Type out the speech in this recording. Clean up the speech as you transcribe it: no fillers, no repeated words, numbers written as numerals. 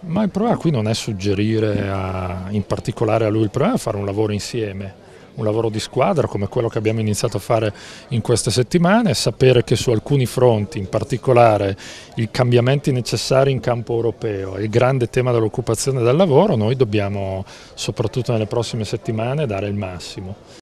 Ma il problema qui non è suggerire in particolare a lui, il problema è fare un lavoro insieme, un lavoro di squadra come quello che abbiamo iniziato a fare in queste settimane, sapere che su alcuni fronti, in particolare i cambiamenti necessari in campo europeo e il grande tema dell'occupazione del lavoro, noi dobbiamo soprattutto nelle prossime settimane dare il massimo.